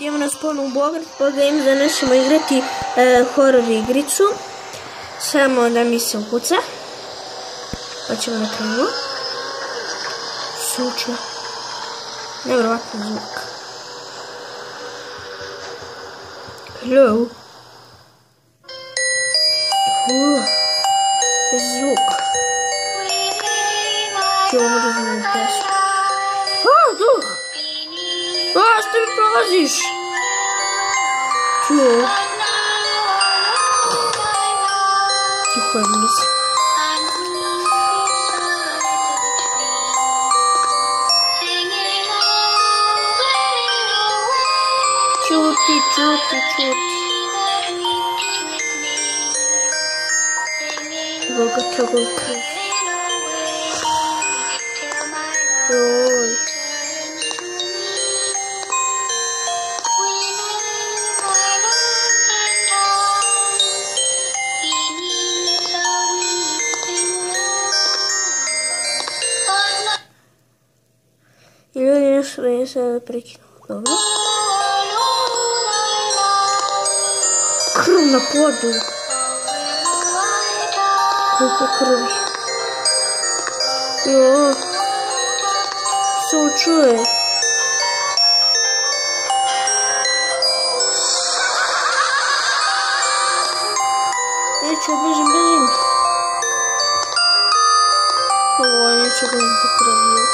idemo nas ponovno u Beograd, pa danas ćemo igrati horror igricu. Samo da mi se upuca. Pa ćemo na kraju. Suče. Nevjerovatno zvuk. Hello. Zvuk. Čemo da zvuku pesmu. Duh! Što mi prolaziš? Čuo? Tiho je mi se. Čuti. Evo ga trogov krv. Joj. I ljudi nešto da je sada prekinuo. Dobro. Krv na podu. Koliko krvi. Jo. Se učuje. Neću, bežim. Ovo neću ga im pokravio.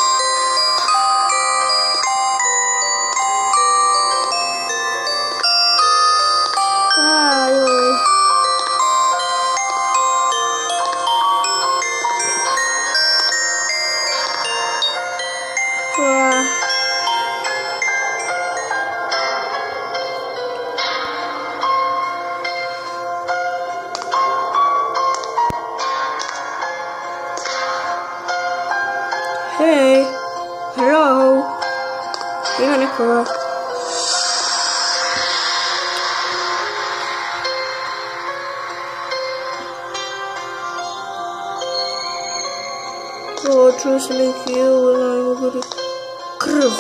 Hey, hello. Ima nekoga. Čuo sam neki krv.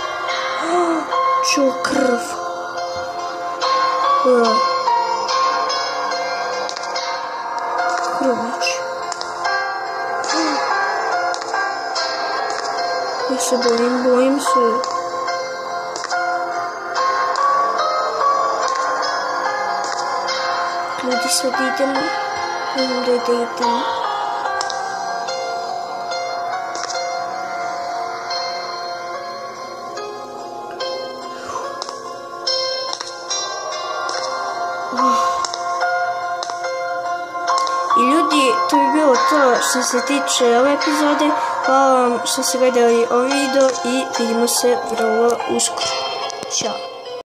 Čuo krv. Krvnić. Ja se bojim se. Ljudi, sad idemo. Idemo da idemo. I ljudi, to bi bilo to što se tiče ove epizode. Hvala vam što ste gledali ovaj video i vidimo se vrlo uskoro. Ćao.